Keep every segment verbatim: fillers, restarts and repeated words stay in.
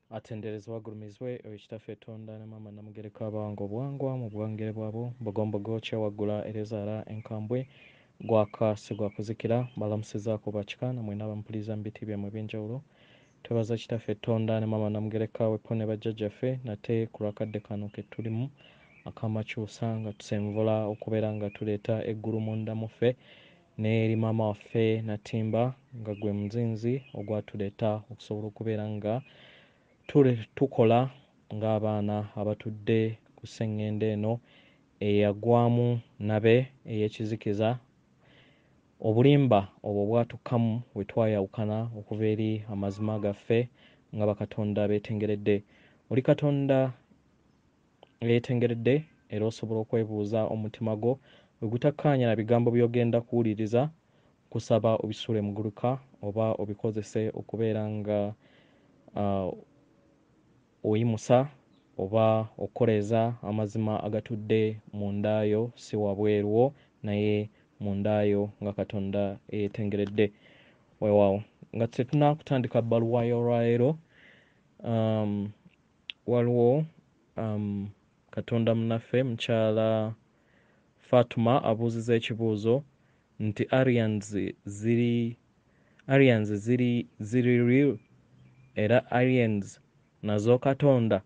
atenderezebwa agulumizibwe ekitaffe Tonda ne Maama Namugereka abango bwangwa mu bwangere bwabo bugombogo kyewaggula erezaala enkambwe gwaka sigwakuzikira balamusizaako bakika namwe n'abampuliriza mu biti byammwe eby'enjawulo twebaza kitaffe Tonda ne Maama Namugereka wepo ne bajjajjaffe nate ku lwakadde kano ke tulimu akamakyusa nga tusenvula okubeera nga tuleeta eggulu munda muffe n'eri maama waffe Natimba nga gwe muzinzi ogwatuleeta okusobola okubeera nga tule tukola ng'abaana abatudde ku sseŋŋendo eno eyagwamu nabe ey'ekizikiza obulimba obwo bwatukamu we twayawukana okuva eri amazima gaffe nga bakatonda beetengeredde oli katonda yeetengeredde era osobola okwebuuza omutima gwo bwe gutakkaanya na bigambo by'ogenda kuwuliriza kusaba obisuule mu guluka oba obikozese okubeera nga uh, oyimusa oba okoleza amazima agatudde mundaayo si wabweruwo naye mundaayo nga katonda eyeetengeredde weewaawo nga tetunaakutandika bbaluwa y'olwaleero um, waliwo um, katonda munaffe mukyala Fatuma abuuziza ekibuuzo nti aliens ziri aliens ziri ziri real era aliens nazo katonda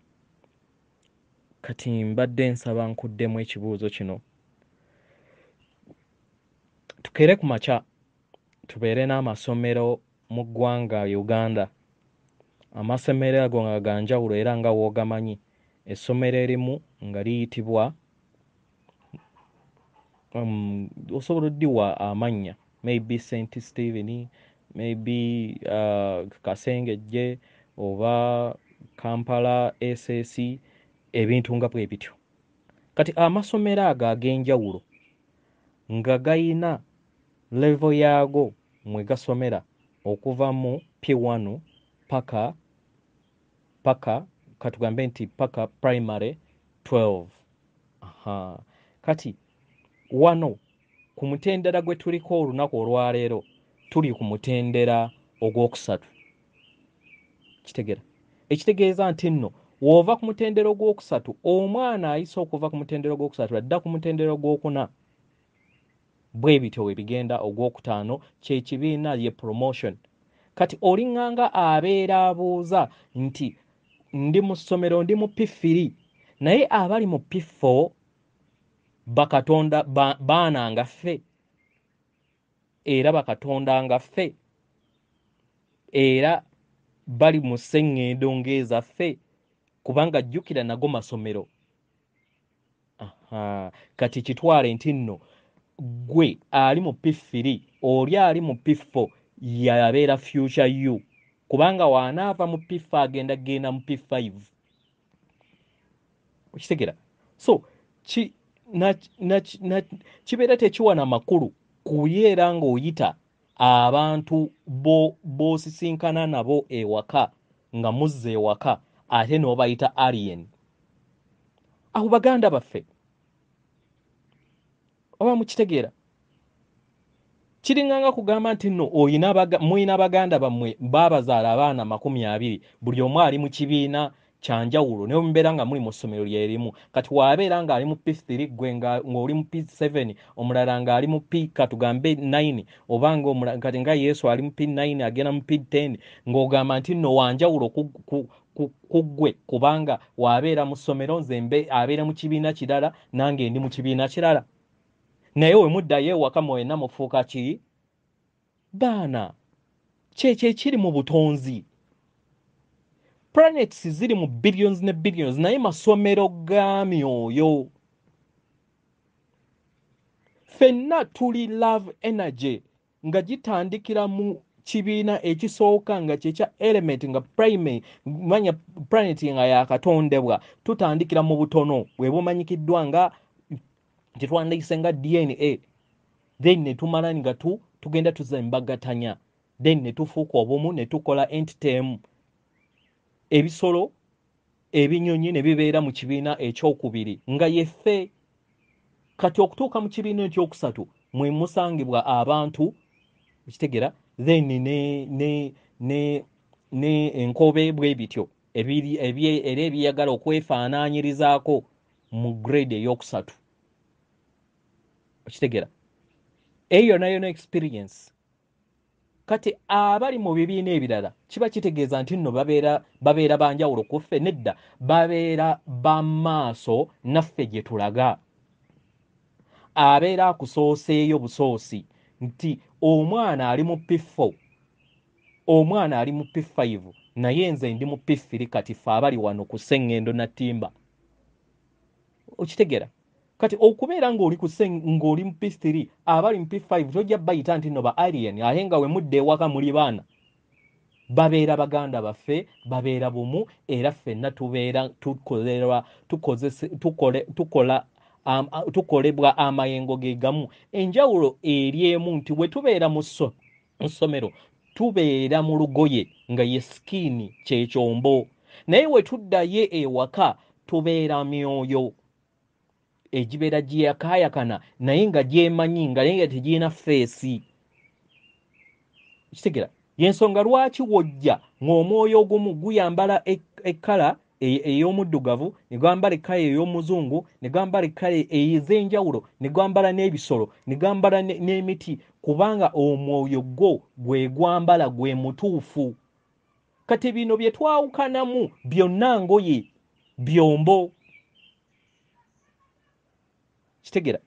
kati mbadde nsaba nkuddemu ekibuuzo kino tukere ku makya tubeere n'amasomero mu ggwanga Uganda amasomero ago nga ga njawulo era nga woogamanyi essomero erimu nga liyitibwa um, osobola oddiwa amannya maybe Saint Stephen maybe uh, Kasengejje oba Kampala S S ebintu nga bwe bityo kati amasomero ago ag'enjawulo nga gayina level yaago mwe gasomera okuva mu P one paka paka katugambe nti paka primary twelve. Aha. Kati wano ku mutendera gwe tuliko olunaku olwaleero tuli ku mutendera ogwokusatu kitegera ekitegeeza nti nno w'ova ku mutendera ogwokusatu omwana ayisa okuva ku mutendera ogwokusatu adda ku mutendera ogwokuna bwe bityo we bigenda ogwokutaano kye kibiina ye promotion kati olinganga abeera abuuza nti ndi mu ssomero ndi mu P three naye abali mu P four bakatonda ba, baana nga ffe era bakatonda nga ffe era bali mu sseŋŋendo ng'ezaffe kubanga jjukira nago masomero. Aha. Kati kitwale nti nno gwe ali mu P three oli ali mu P four yabeera future you kubanga wanaava mu P four agenda genda mu P five okitegera so ki na, na, na, kibeera tekiwana makulu kuyeera ng'oyita abantu bo b'osisinkana nabo ewaka nga muzze ewaka ate n'obayita alien abo baganda baffe oba mukitegeera kiringanga kugamba nti nno oyina baga, muyina baganda bammwe baabazaala abaana makumi abiri buli omu ali mu kibiina kyanjawulo naye mubeera nga muli mu ssomero lyerimu kati waabeera nga ali mu P three gwe ng'oli mu P seven omulala ng'ali mu P katugambe nine oba nga kati nga Yesu ali mu P nine agenda mu P ten ng'ogamba nti nno wanjawulo ku, ku, ku, ku ggwe kubanga waabeera mu ssomero nze mbe abeera mu kibiina kirala nange ndi mu kibiina kirala naye we muddayo ewaka mwenna mufuuka ki baana kyekyo ekiri mu butonzi planets ziri mu billions ne billions naye masomero ga myoyo ffenna tuli love energy nga gitandikira mu kibiina ekisooka nga kyekya element nga primary manya planet nga yakatondebwa tutandikira mu butono bwe bumanyikiddwa nga tetwandiyise nga D N A then ne tumala nga tu tugenda tuzembagatanya then ne tufuuka obumu ne tukola entity ebisolo ebinyonyi ne bibeera mu kibiina ekyokubiri nga yeffe kati okutuuka mu kibiina ekyokusatu mwe musangibwa abantu kitegera then ne ne ne ne enkobe bwe bityo ebiri ebye era ebiyagala okwefaanaanyirizaako mu grade ey'okusatu. Okitegera? Eyo nayo no experience. Kati abali mu bibiina ebirala kiba kitegeeza nti nno babeera babeera banjawulo ku ffe. Nedda, babeera bamaaso naffe gye tulaga. Abeera akusooseeyo busoosi nti omwana ali mu P four, omwana ali mu P five, naye nze ndi mu P three kati ffe abali wano ku Sseŋŋendo na Ttimba. Okitegera? Kati okubeera ng'oli ku ng'oli mu P three, abali mu P five tojja bayita nti no ba alien, ate nga we mudde ewaka muli baana. Babeera baganda baffe, babeera bumu, era ffenna tubeera tukolerwa tukozese tukole tukola um, tukolebwa amayengo ge gamu. Enjawulo eri emu nti we tubeera mu ssomero tubeera mu lugoye nga ye skiini kyekyombo, naye we tuddayo ewaka tubeera myoyo egibeera giyakaayakana naye nga gyemanyi nga naye nga tegirina feesi. Kitegera? Yensonga lwaki wojja ng'omwoyo ogumu guyambala ekkala ey'omuddugavu, ne gwambala ekkala ey'omuzungu, ne gwambala ekkala ez'enjawulo, ne gwambala n'ebisolo, ne gwambala n'emiti, kubanga omwoyo gwo gwe gwambala gwe mutuufu. Kati bino bye twawukanamu byonna ngoye byombo. Kitegera?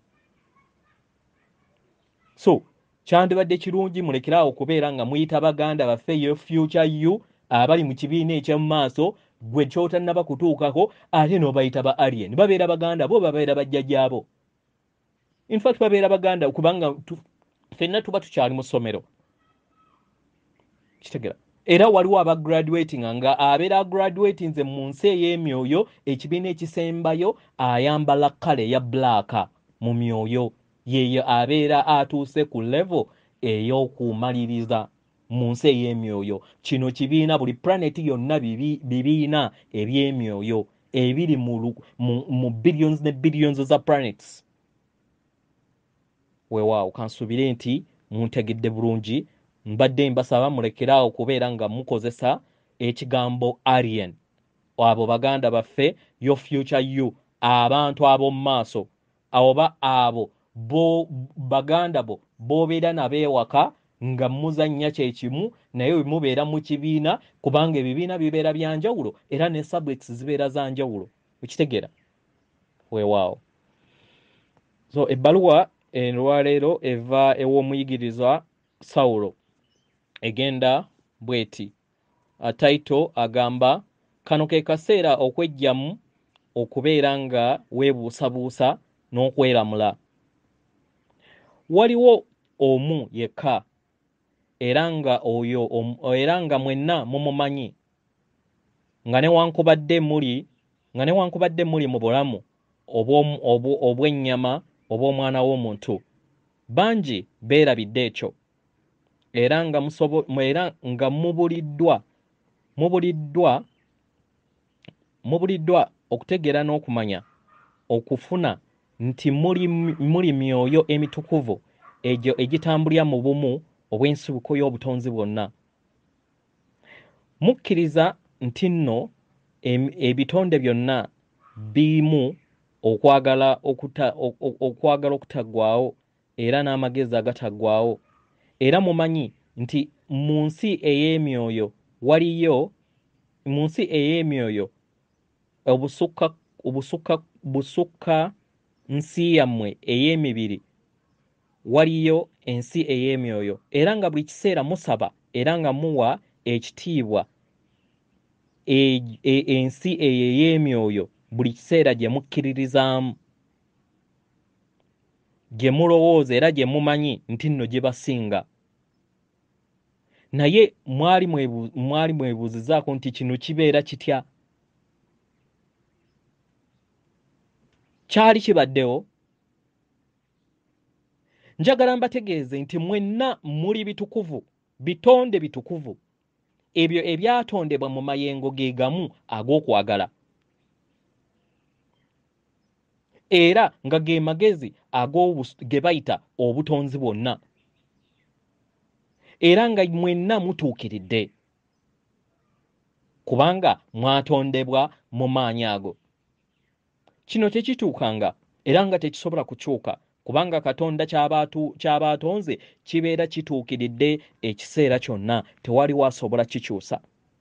So kyandibadde kirungi mulekerawo okubeera nga muyita baganda baffe yo future you abali mu kibiina eky'omu maaso, gwe kyotannaba kutuukako ate n'obayita ba alien. Babeera baganda bo, babeera bajjajjaabo. In fact babeera baganda kubanga ffenna tuba tukyali mu ssomero. Kitegera? Era waliwo aba graduating nga abeera graduating nze mu nsi ey'emyoyo, ekibiina ekisembayo ayambala kkala eya black mu myoyo. Yeyo abeera atuuse ku level ey'okumaliriza mu nsi ey'emyoyo. Kino kibiina buli planet yonna bibi, bibiina eby'emyoyo ebiri mu, mu, mu billions ne billions za planets. Weewaawo kansubire nti muntegedde bulungi. Mbadde mbasaba mulekeraawo okubeera nga mukozesa ekigambo alien. Abo baganda baffe yo future you, abantu ab'omu maaso, oba abo bo baganda bo bobeera nabeewaka nga muzannya kyekimu naye we mubeera mu kibiina, kubanga ebibiina bibeera byanjawulo era ne subjects zibeera za njawulo. Ekitegeera? Weewaawo. So ebbaluwa olwaleero eva ew'omuyigiriza Saulo egenda bweti. Title agamba kano ke kaseera okwejjamu okubeera nga weebuusabuusa n'okwelamula. Waliwo omu yekka era nga oyo era nga mwenna mumumanyi nga newankubadde muli nga newankubadde muli mu bulamu obw'ennyama obw'omwana w'omuntu. Bangi beerabidde ekyo era nga musobo era nga mubuliddwa mubuliddwa mubuliddwa okutegeera n'okumanya okufuna nti muli muli myoyo emitukuvu egyo egitambulira mu bumu obw'ensibuko y'obutonzi bwonna. Mukkiriza nti nno ebitonde byonna birimu okwagala okuta okwagala okutaggwaawo era n'amagezi agataggwaawo, era mumanyi nti mu nsi ey'emyoyo waliyo mu nsi ey'emyoyo obusukka obusukka busukka nsi yammwe ey'emibiri waliyo ensi ey'emyoyo, era nga buli kiseera musaba era nga muwa ekitiibwa ensi eyo ey'emyoyo buli kiseera gye mukkiririzaamu, gye mulowooza era gye mumanyi nti nno gye basinga. Naye mwali mwebu, mwali mwebuuzizaako nti kino kibeera kitya? Kyali kibaddewo? Njagala mbategeeze nti mwenna muli bitukuvu, bitonde bitukuvu, ebyo ebyatondebwa mu mayengo ge gamu ag'okwagala, era nga ge magezi ge bayita obutonzi bwonna, era nga mwenna mutuukiridde. kubanga mwatondebwa mu maanyi ago. Kino tekituukanga era nga tekisobola kukyuka kubanga Katonda ky'abaatu ky'abaatonze kibeera kituukiridde ekiseera kyonna, tewali wasobola kikyusa.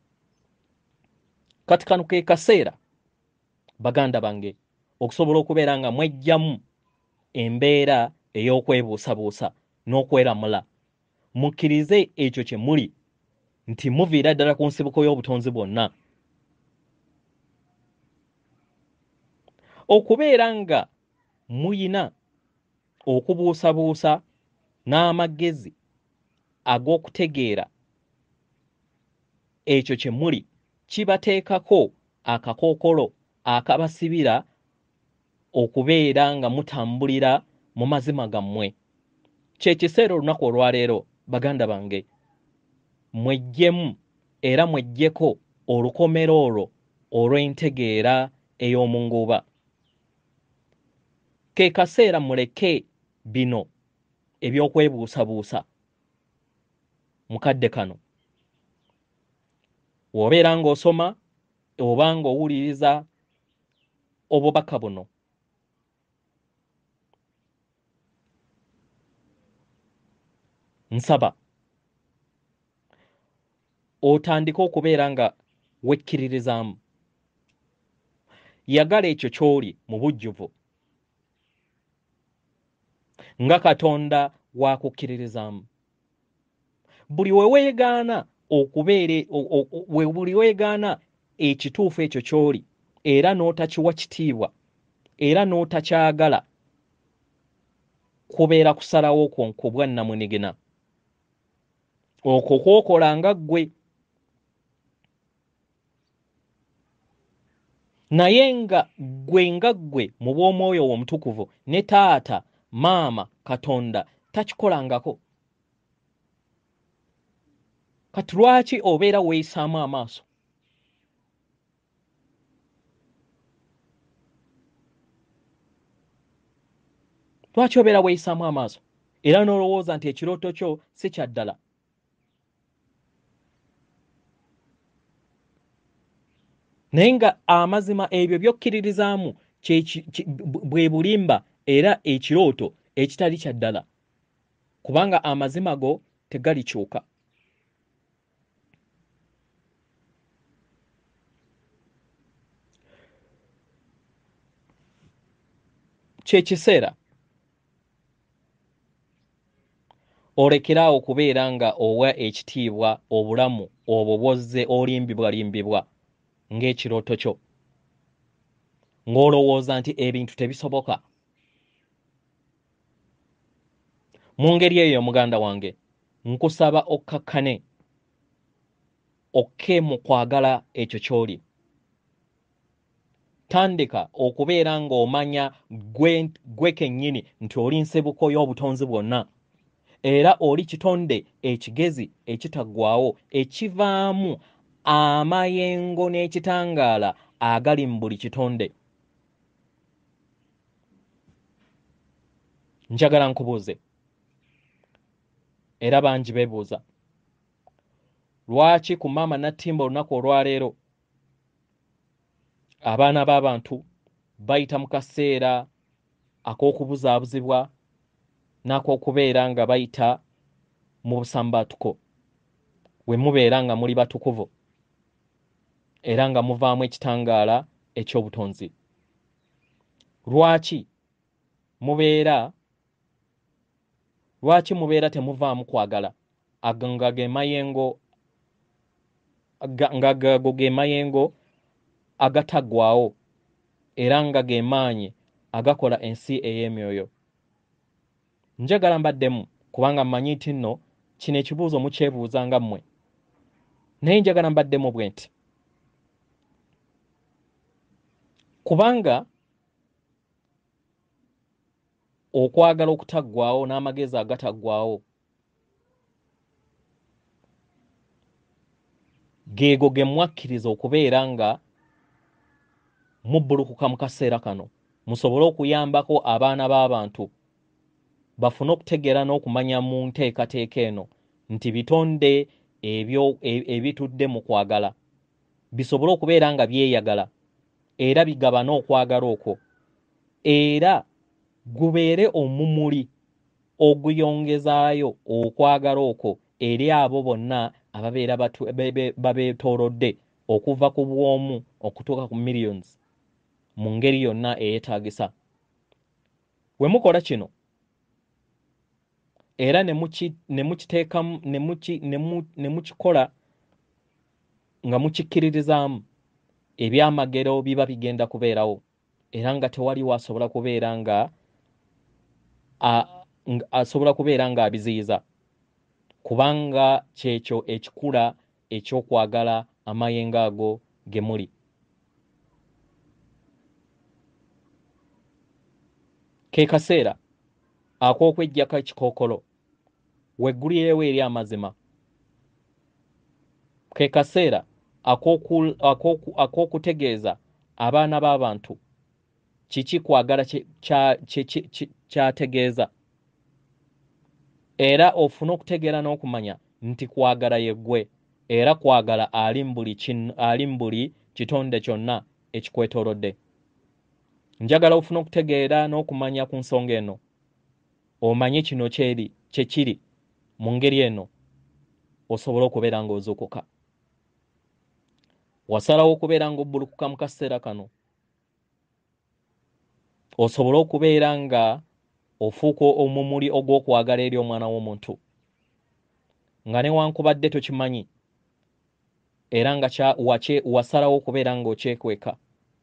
Kati kano ke kaseera baganda bange okusobola okubeera nga mwejjamu embeera ey'okwebuusabuusa n'okweramula. Mukkirize ekyo kye muli nti muviira ddala ku nsibuko y'obutonzi bwonna. Okubeera nga muyina okubuusabuusa n'amagezi ag'okutegeera ekyo kye muli kibateekako akakookolo akabasibira okubeera nga mutambulira mu mazima gammwe. Kye kiseera olunaku olwaleero baganda bange mwejjemu era mwejjeko olukomero olwo olw'entegeera ey'omu nguuba. Ke kaseera muleke bino eby'okwebuusabuusa. Mukadde kano w'obeera ng'osoma oba ng'owuliriza obubaka buno, nsaba otandike okubeera nga wekkiririzaamu. Yagala ekyo ky'oli mu bujjuvu nga Katonda waakukkiririzaamu. Buli we weegaana okubeera buli weegaana ekituufu ekyo ky'oli era n'otakiwa kitiibwa era n'otakyagala, kubeera kusalawo kwo kubwa nnamunigina. Okwo kwokola nga ggwe. Naye nga ggwe nga ggwe mu bw'omwoyo omutukuvu ne taata maama Katonda takikolangako. Kati lwaki obeera weeyisaamu amaaso? Lwaki obeera weeyisaamu amaaso era n'olowooza nti ekirooto kyo si kya ddala? Naye nga amazima ebyo by'okkiririzaamu bwe bulimba era ekirooto ekitali kya ddala, kubanga amazima go tegalikyuka. Kye kiseera olekeraawo okubeera nga owa ekitiibwa obulamu obwo bw'ozze olimbibwalimbibwa ng'ekirooto kyo, ng'olowooza nti ebintu tebisoboka. Mu ngeri eyo muganda wange nkusaba okkakkane okke mu kwagala ekyo ky'oli. Tandika okubeera ng'omanya gwe, gwe kennyini nti oli nsibuko y'obutonzi bwonna era oli kitonde ekigezi ekitaggwaawo ekivaamu amayengo n'ekitangaala agali mu buli kitonde. Njagala nkubuuze era bangi beebuuza, lwaki ku maama Nattimba olunaku olwaleero abaana b'abantu bayita mu kaseera ak'okubuzaabuzibwa n'ak'okubeera nga bayita mu busambaatuko, we mubeera nga muli batukuvu era nga muvaamu ekitangaala eky'obutonzi? Lwaki mubeera lwaki mubeera temuvaamu kwagala nga ge mayengo nga gago ge mayengo agataggwaawo era nga ge maanyi agakola ensi ey'emyoyo? Njagala mbaddemu kubanga mmanyi nti nno kino ekibuuzo mukyebuuza nga mmwe, naye njagala mbaddemu bwe nti kubanga okwagala okutaggwaawo n'amagezi agataggwaawo geego ge mwakkiriza okubeera nga mubbulukuka mu kaseera kano musobole okuyambako abaana b'abantu bafune okutegeera n'okumanya mu nteekateeka eno nti bitonde ebyo ebitudde mu kwagala bisobole okubeera nga byeyagala era bigabana okwagala okwo era gubeere omumuli oguyongezaayo okwagala okwo eri abo bonna ababeera babeetoolodde okuva ku bwomu okutuuka ku millions mu ngeri yonna eyeetaagisa. We mukola kino era ne mukiteekamu ne mukikola nga mukikkiririzaamu, ebyamagero biba bigenda kubeerawo era nga tewali wasobola kubeera nga asobola kubeera nga abiziyiza, kubanga kyekyo ekikula ekyokwagala amayengo ago ge muli. Ke kaseera ak'okweggyako ekikookolo weggulirewo eri amazima. Ke kaseera ak'okutegeeza abaana b'abantu kiki kwagala kyategeeza, era ofune okutegeera n'okumanya nti kwagala yeggwe era kwagala ali mu buli kitonde kyonna ekikwetoolodde. Njagala ofune okutegeera n'okumanya ku nsonga eno, omanye kino kyeri kyekiri mu ngeri eno osobole okubeera ng'ozuukuka. Wasalawo okubeera ng'obbulukuka mu kaseera kano osobole okubeera nga ofuuka omumuli ogw'okwagala eri omwana w'omuntu, nga newankubadde tokimanyi era nga wasalawo okubeera ng'okyekweka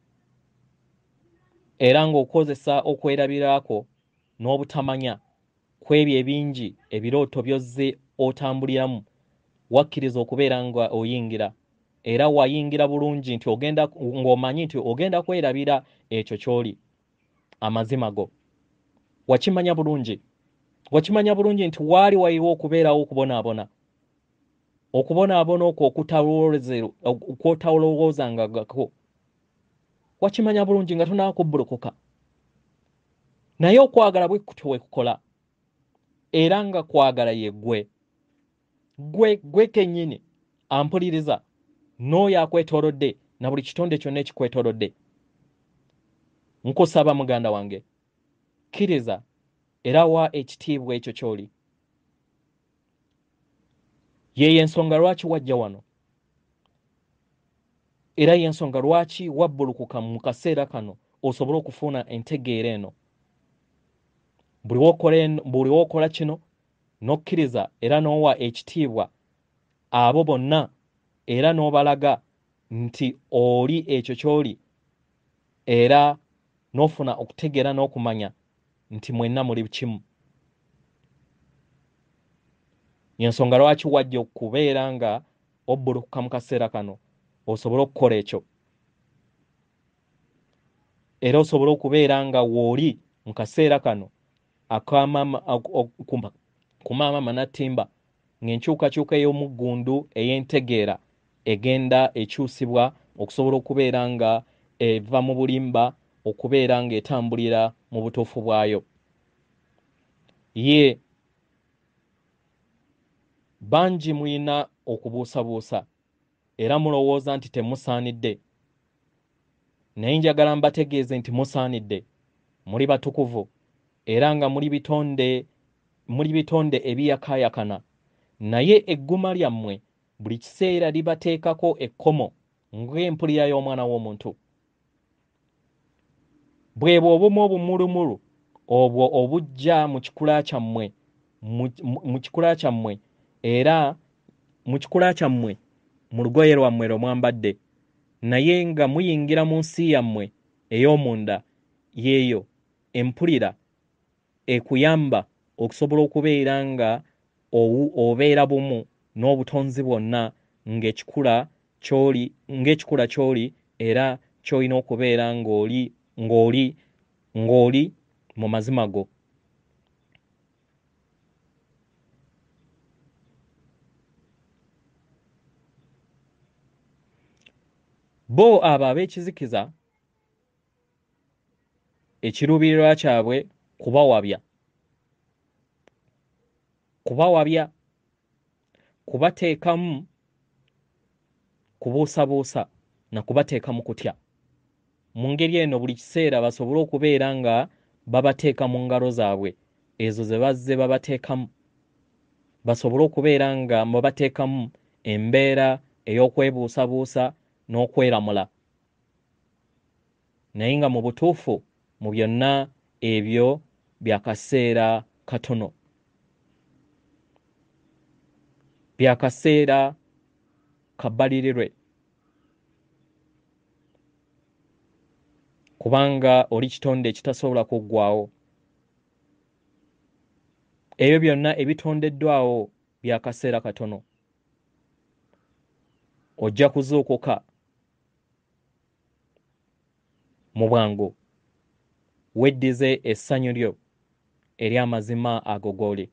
era ng'okozesa okwerabirako n'obutamanya ku ebyo ebingi ebirooto byozze otambuliramu, wakkiriza okubeera nga oyingira era wayingira bulungi nti ogenda ng'omanyi nti ogenda kwerabira ekyo ky'oli. Amazima go wakimanya bulungi, wakimanya bulungi nti waali wayiwo okubeerawo okubonaabona, okubonaabona okwo okutalowoozangako, wakimanya bulungi nga tonakubbulukuka. Naye okwagala bwe kutyo we kukola era nga kwagala ye ggwe gwe gwe kennyini ampuliriza n'oyo akwetoolodde na buli kitonde kyonna ekikwetoolodde. Nkusaba muganda wange, kkiriza era wa ekitiibwa ekyo ky'oli. Yeyo ensonga lwaki wajja wano era y'ensonga lwaki wabbulukuka mu kaseera kano osobole okufuna entegeera eno. Buli w'okola kino n'okkiriza era n'owa ekitiibwa abo bonna era n'obalaga nti oli ekyo ky'oli era n'ofuna okutegeera n'okumanya nti mwenna muli kimu. Y'ensonga lwaki wajja okubeera nga obbulukuka mu kaseera kano osobole okukola ekyo era osobole okubeera nga wooli mu kaseera kano ku maama Manattimba ng'enkyukakyuka ey'omuggundu ey'entegeera egenda ekyusibwa okusobola okubeera nga eva mu bulimba okubeera ng'etambulira mu butuufu bwayo. Ye bangi mulina okubuusabuusa era mulowooza nti temusaanidde, naye njagala mbategeeze nti musaanidde, muli batukuvu era nga muli bitonde muli bitonde ebiyakaayakana, naye egguma lyammwe buli kiseera libateekako ekkomo ng'empulira y'omwana w'omuntu. Bwe bwo obumu obumulumulu obwo obujja mu kikula kyammwe mu kikula kyammwe era mu kikula kyammwe mu lugoye lwammwe lwe mwambadde, naye nga muyingira mu nsi yammwe ey'omunda yeeyo empulira ekuyamba okusobola okubeera nga obeera bumu n'obutonzi bwonna ng'ekikula ky'oli ng'ekikula ky'oli era ky'olina okubeera ng'oli ng'oli ng'oli mu mazima go. Bo abo ab'ekizikiza ekiruubirirwa kyabwe kubawabya kubawabya kubateekamu kubuusabuusa na kubateeka mu kutya. Mu ngeri eno buli kiseera basobole okubeera nga babateeka mu ngalo zaabwe ezo ze bazze babateekamu, basobole okubeera nga babateekamu embeera ey'okwebuusabuusa n'okweramula, naye nga mu butuufu mu byonna ebyo bya kaseera katono, bya kaseera kabbalirirwe, kubanga oli kitonde ekitasobola kuggwaawo. Ebyo byonna ebitondeddwawo bya kaseera katono. Ojja kuzuukuka mu bwangu, weddize essanyu lyo eri amazima ago g'oli,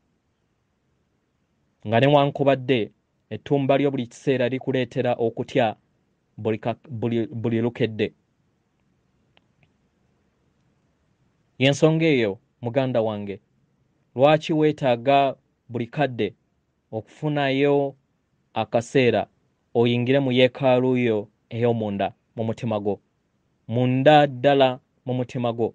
nga newankubadde ettumba lyo buli kiseera likuleetera okutya buli, buli, buli lukedde. Y'ensonga eyo muganda wange, lwaki weetaaga buli kadde okufunayo akaseera oyingire mu yeekaalu yo ey'omunda mu mutima gwo, munda ddala mu mutima gwo,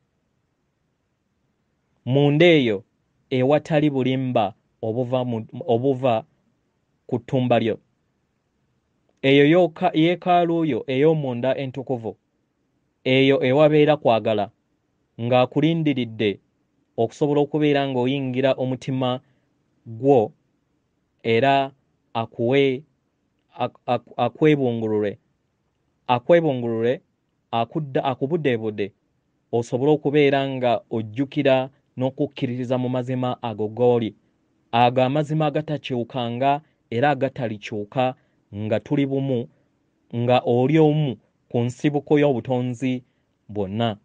munda eyo ewatali bulimba obuva, mu, obuva ku ttumba lyo, eyo yeekaalu yo ey'omunda entukuvu, eyo ewabeera kwagala ng'akulindiridde okusobola okubeera ng'oyingira omutima gwo era akuwe akwebungulule akwebungulule akudda akubuddeebudde osobole okubeera nga ojjukira n'okukkiririza mu mazima ago g'oli, ago amazima agatakyukanga era agatalikyuka, nga tuli bumu, nga oli omu ku nsibuko y'obutonzi bwonna.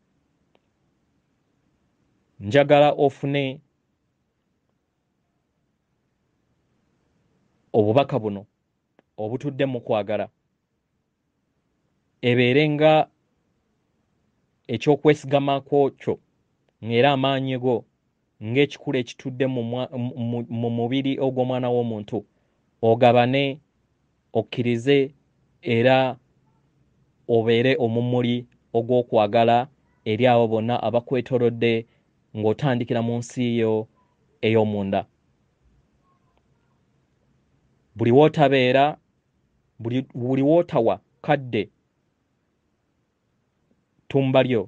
Njagala ofune obubaka buno obutudde mu kwagala, ebeere nga eky'okwesigamako kyo, ng'era amaanyi go ng'ekikula ekitudde mu, mu, mu mubiri ogw'omwana w'omuntu, ogabane, okkirize era obeere omumuli ogw'okwagala eri abo bonna abakwetoolodde ng'otandikira mu nsi yo ey'omunda. Buli wootabeera, buli, buli wootawa kadde ttumba lyo,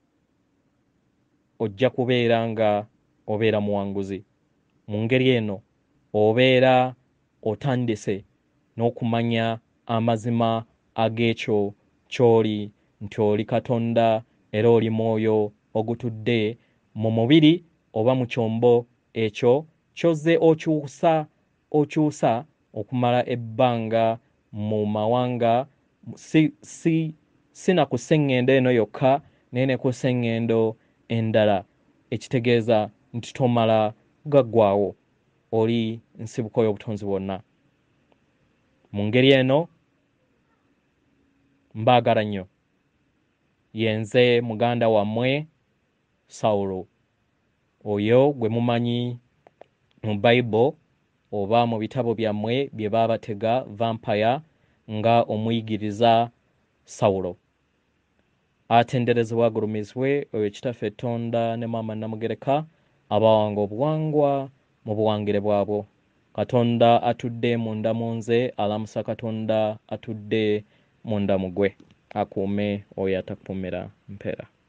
ojja kubeera nga obeera muwanguzi. Mu ngeri eno obeera otandise n'okumanya amazima ag'ekyo ky'oli, nti oli Katonda era oli mwoyo ogutudde mu mubiri oba mu kyombo ekyo ky'ozze okyusa okyusa okumala ebbanga mu mawanga, si, si, si na ku sseŋŋendo eno yokka naye ne ku sseŋŋendo endala, ekitegeeza nti tomala gaggwaawo, oli nsibuko y'obutonzi bwonna. Mu ngeri eno mbaagala nnyo. Yenze muganda wammwe Saulo, oyo gwe mumanyi mu Bible oba mu bitabo byammwe bye baabatega vampire nga omuyigiriza Saulo. Atenderezebwa agulumizibwe oyo kitaffe Tonda ne Maama Namugereka abawanga obuwangwa mu buwangire bwabwo. Katonda atudde munda mu nze alamusa Katonda atudde munda mu gwe, akuume oyo atakuumira mpeera.